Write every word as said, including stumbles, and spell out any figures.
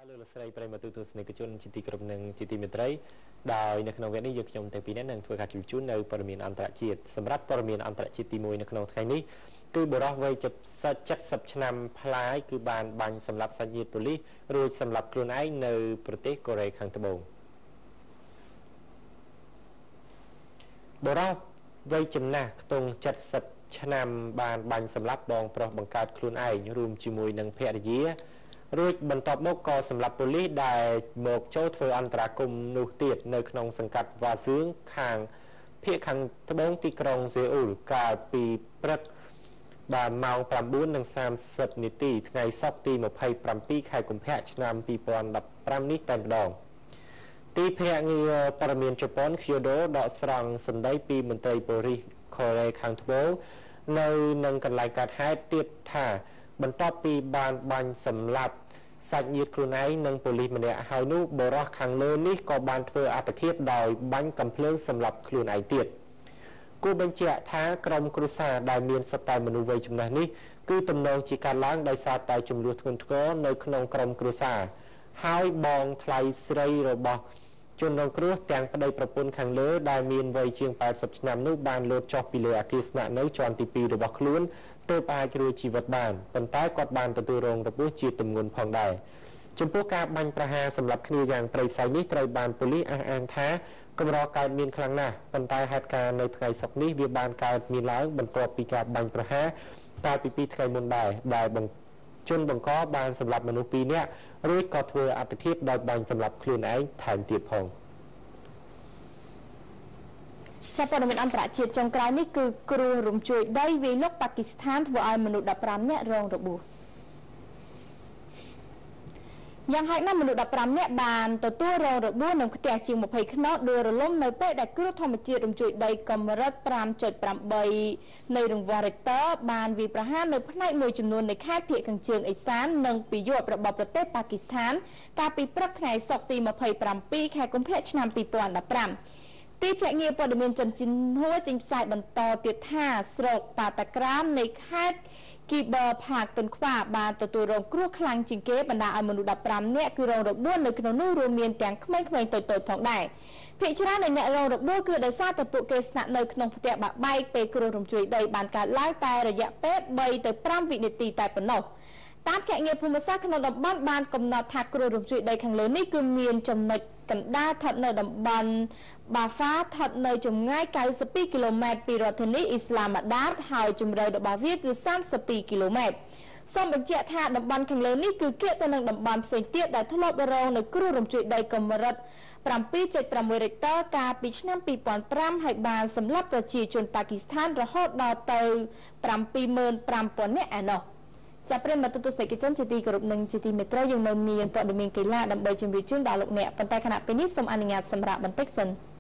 លោកស្រីប្រិមត្តទូទស្សនិកជនជាទីគោរពនិងជាទីមេត្រីដោយនៅក្នុងវគ្គនេះយើងខ្ញុំទាំងពីរនាក់នឹងធ្វើការជម្រាបជូននៅព័ត៌មានអន្តរជាតិសម្រាប់ព័ត៌មានអន្តរជាតិទីមួយនៅក្នុងថ្ងៃនេះគឺបុរសវ័យเจ็ดสิบឆ្នាំប្លាយគឺបានបាញ់សម្លាប់សាច់ញាតិប៉ូលីសរួចសម្លាប់ខ្លួនឯងនៅប្រទេសកូរ៉េខាងត្បូងបុរសវ័យចំណាស់ខ្ទង់เจ็ดสิบឆ្នាំបានបាញ់សម្លាប់បងប្រុសបង្កើតខ្លួនឯងរួមជាមួយនឹងភរិយារួចបន្ទាប់មកក៏សម្លាប់ប៉ូលីសដែលមកចូលធ្វើអន្តរាគមន៍នោះទៀតនៅក្នុងសង្កាត់វ៉ាសឿងខាងភូមិខាងត្បូងទីក្រុងសេអ៊ូលកាលពីព្រឹកបាទម៉ោង ប្រាំបួននិងសាមសិប នាទីថ្ងៃសុក្រទីម្ភៃប្រាំពីរខែកុម្ភៈឆ្នាំពីរពាន់ដប់ប្រាំនេះតែម្ដងទីភ្នាក់ងារព័ត៌មានជប៉ុន Kyodo ដកស្រង់សម្ដីពីមន្ត្រីប៉ូលីសកូរ៉េខាងត្បូងនៅនឹងកន្លែងកើតហេតុទៀតថាបន្ទាប់ពីបានបាញ់សម្លាប់សាច់ញាតិខ្លួនឯងនិងប៉ូលីសម្នាក់ហើយនោះបរិះខាងលើនេះក៏បានធ្វើអត្តឃាតដោយបាញ់កំភ្លើងសម្លាប់ខ្លួនឯងទៀតគូបញ្ជាក់ថាក្រុមគ្រួសារដែលមានសត្វតែមនុស្សវ័យចំណាស់នេះគឺទំនងជាកើតឡើងដោយសារតែចំនួនធ្ងន់ធ្ងរនៅក្នុងក្រុមគ្រួសារហើយបងថ្លៃស្រីរបស់ជនរងគ្រោះទាំងប្តីប្រពន្ធខាងលើដែលមានវ័យជាងแปดสิบឆ្នាំនោះបានលោតចុះពីលើអគារស្នាក់នៅជាន់ទីពីររបស់ខ្លួនទើបអាចរួចជីវិតបានប៉ុន្តែគាត់បានទទួលរងរបួសជាទម្ងន់ផងដែរចំពោះការបាញ់ប្រហារសម្រាប់គ្នាយ៉ាងព្រៃផ្សៃនេះត្រូវបានប៉ូលីសអះអាងថាកម្រកើតមានខ្លាំងណាស់ប៉ុន្តែហេតុការណ៍នៅថ្ងៃសុក្រនេះវាបានកើតមានឡើងបន្ទាប់ពីការបាញ់ប្រហារកាលពីពីរថ្ងៃមុនដែរដែលជនបង្កបានសម្លាប់មនុស្សពីរនាក់រួចក៏ធ្វើអត្តឃាតដោយបាញ់សម្លាប់ខ្លួនឯងថែមទៀតផងចាប់ព័ត៌មានអន្តរជាតិចុងក្រោយនេះគឺគ្រោះរំជួយដីវាយលុកប៉ាគីស្ថានធ្វើឲ្យមនុស្សដប់ប្រាំនាក់រងរបួសយ៉ាងហោចណាស់មនុស្សដប់ប្រាំនាក់បានទទួលរងរបួសនឹងផ្ទះជាងម្ភៃខ្នងដួលរលំនៅពេលដែលគ្រោះធម្មជាតិរំជួយដីកម្រិត ប្រាំចុចប្រាំបី នៃរង្វាស់ Richter បានវាយប្រហារនៅផ្នែកមួយចំនួននៃខេត្តភាគខាងជើងឦសាននិងពីយប់របស់ប្រទេសប៉ាគីស្ថានកាលពីព្រឹកថ្ងៃសុក្រទីម្ភៃប្រាំពីរខែកុម្ភៈឆ្នាំពីរពាន់ដប់ប្រាំទីភ្នាក់ងារព័ត៌មានចិនជីនហួរចេញផ្សាយបន្តទៀតថាស្រុកប៉ាតាក្រាមនៃខេត្តគីបឺផាកតុនខ្វាបានទទួលរងគ្រោះខ្លាំងជាងគេបណ្ដាឲ្យមនុស្សដប់ប្រាំនាក់គឺរងរបួសនៅក្នុងនោះរួមមានទាំងក្មេងៗតូចៗផងដែរភាគច្រើននៃអ្នករងរបួសគឺដោយសារតែពួកគេស្នាក់នៅក្នុងផ្ទះបាក់បែកពេលគ្រោះរំជួយដីបានកើតឡើងតែរយៈពេលបីទៅប្រាំវិនាទីតែប៉ុណ្ណោះតាមភ្នាក់ងារភូមិសាស្ត្រក្នុងតំបន់បានកំណត់ថាគ្រោះរំជួយដីខាងលើនេះគឺមានចំណុចកណ្ដាលស្ថិតនៅតំបន់បាហ្វាស្ថិតនៅចម្ងាយកៅសិបពីរគីឡូម៉ែត្រពីរដ្ឋធានីអ៊ីស្លាមាបាតហើយជម្រៅរបស់វាគឺសាមសិបពីរគីឡូម៉ែត្រសូមបញ្ជាក់ថាតំបន់ខាងលើនេះគឺគៀកទៅនឹងតំបន់ផ្សេងទៀតដែលធ្លាប់រងនៅគ្រោះរំជួយដីកម្រិត ប្រាំពីរចុចប្រាំមួយ Richter កាលពីឆ្នាំពីរពាន់ប្រាំហើយបានសម្លាប់ប្រជាជនប៉ាគីស្ថានរហូតដល់ទៅប្រាំពីរម៉ឺនប្រាំពាន់នាក់ឯណោះចាប់ប្រិមត្តទស្សនិកជនជាទីគោរពនិងជាទីមេត្រីយើងនៅមានព័ត៌មានកីឡាដើម្បីជម្រាបជូនដល់លោកអ្នកប៉ុន្តែខណៈពេលនេះសូមអនុញ្ញាតសម្រាប់បន្តិចសិន